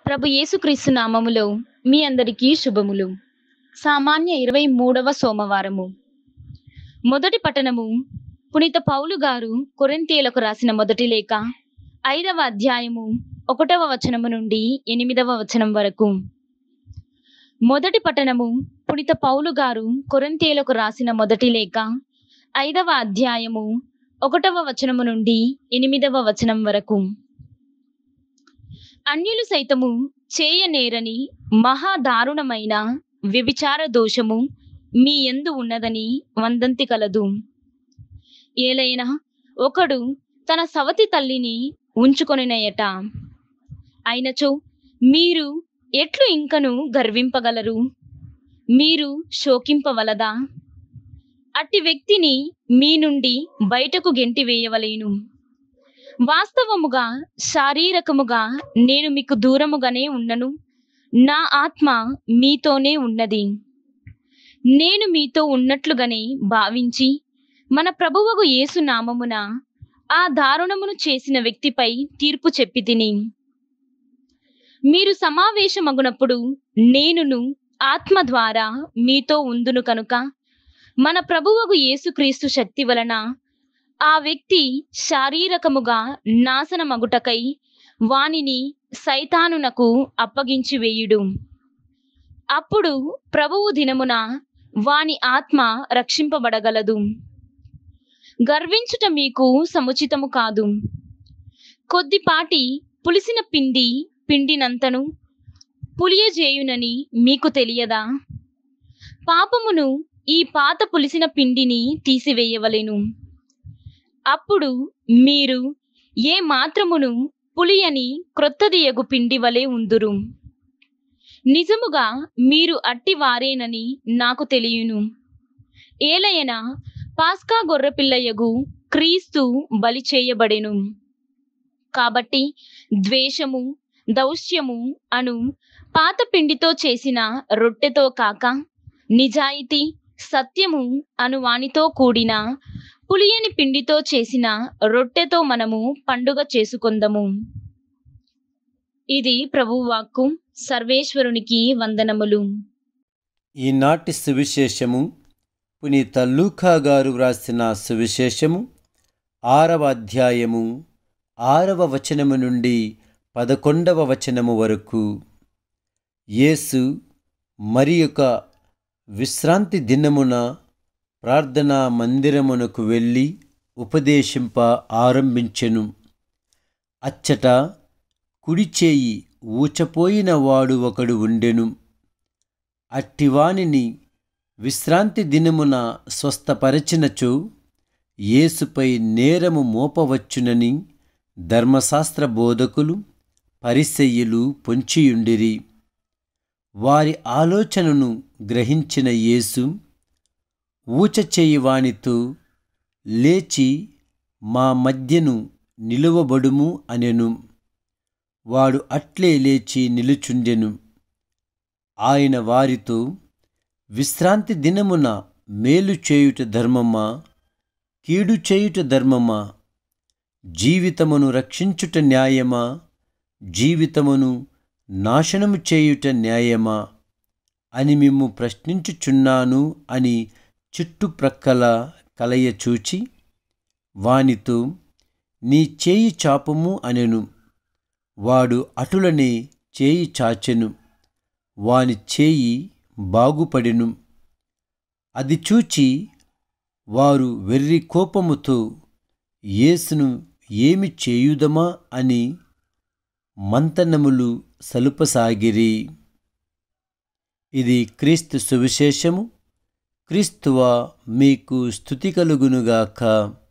ప్రభు యేసుక్రీస్తు నామములో మీ అందరికీ శుభములు. సామాన్య 23వ సోమవారము. మొదటి పట్టణము పునీత పౌలు గారు కొరింథీయులకు రాసిన మొదటి లేఖ 5వ అధ్యాయము 1వ వచనము నుండి 8వ వచనం వరకు. మొదటి పట్టణము పునీత పౌలు గారు కొరింథీయులకు రాసిన మొదటి లేఖ 5వ అధ్యాయము 1వ వచనము నుండి 8వ వచనం వరకు. అన్యులు సైతము చేయనేరని మహాదారుణమైన వ్యభిచార దోషము మీ యందు ఉన్నదని వందంతి కలదు. ఏలైనా ఒకడు తన సవతి తల్లిని ఉంచుకొనినయట. అయినచో మీరు ఎట్లు ఇంకను గర్వింపగలరు? మీరు శోకింపవలదా? అట్టి వ్యక్తిని మీ నుండి బయటకు గెంటివేయవలెను. వాస్తవముగా శారీరకముగా నేను మీకు దూరముగానే ఉన్నను, నా ఆత్మ మీతోనే ఉన్నది. నేను మీతో ఉన్నట్లుగానే భావించి మన ప్రభువగు యేసు నామమున ఆ దారుణమును చేసిన వ్యక్తిపై తీర్పు చెప్పి తిని. మీరు సమావేశమగునప్పుడు నేనును ఆత్మ ద్వారా మీతో ఉందును కనుక మన ప్రభువగు యేసుక్రీస్తు శక్తి వలన ఆ వ్యక్తి శారీరకముగా నాశనమగుటకై వానిని సైతానునకు అప్పగించి వేయుడు. అప్పుడు ప్రభువు దినమున వాని ఆత్మ రక్షింపబడగలదు. గర్వించుట మీకు సముచితము కాదు. కొద్దిపాటి పులిసిన పిండినంతను పులియజేయునని మీకు తెలియదా? పాపమును ఈ పాత పులిసిన పిండిని తీసివేయవలెను. అప్పుడు మీరు ఏ మాత్రమును పులియని క్రొత్తదియగు పిండి వలె ఉందురు. నిజముగా మీరు అట్టి వారేనని నాకు తెలియను. ఏలయన పాస్కా గొర్రెపిల్లయగు క్రీస్తు బలి చేయబడెను. కాబట్టి ద్వేషము, దౌష్యము అను పాత పిండితో చేసిన రొట్టెతో కాక నిజాయితీ, సత్యము అను వానితో కూడిన పులియని పిండితో చేసిన రొట్టెతో మనము పండుగ చేసుకొందము. ఇది ప్రభువు వాక్కు. సర్వేశ్వరునికి వందనములు. ఈనాటి సువిశేషము పునీత లూకా గారు వ్రాసిన సువిశేషము 6వ అధ్యాయము 6వ వచనము నుండి 11వ వచనము వరకు. యేసు మరి ఒక విశ్రాంతి దినమున ప్రార్థనా మందిరమునకు వెళ్ళి ఉపదేశింప ఆరంభించెను. అచ్చట కుడిచేయి ఊచపోయిన వాడు ఒకడు ఉండెను. అట్టివానిని విశ్రాంతి దినమున స్వస్థపరచినచో యేసుపై నేరము మోపవచ్చునని ధర్మశాస్త్ర బోధకులు, పరిసయ్యులు పొంచియుండిరి. వారి ఆలోచనను గ్రహించిన యేసు ఊచచేయి వానితో, లేచి మా మధ్యను నిలువబడుము అనెను. వాడు అట్లే లేచి నిలుచుండెను. ఆయన వారితో, విశ్రాంతి దినమున మేలు చేయుట ధర్మమా, కీడు చేయుట ధర్మమా? జీవితమును రక్షించుట న్యాయమా, జీవితమును నాశనము చేయుట న్యాయమా అని మిమ్ము ప్రశ్నించుచున్నాను అని చుట్టుప్రక్కల కలయచూచి వానితో, నీ చేయి చాపుము అనెను. వాడు అటులనే చేయి చాచెను. వాని చేయి బాగుపడెను. అది చూచి వారు వెర్రి కోపముతో యేసును ఏమి చేయుదమా అని మంతనములు సలుపసాగిరి. ఇది క్రీస్తు సువిశేషము. క్రీస్తువా మీకు స్తుతి కలుగునుగాక.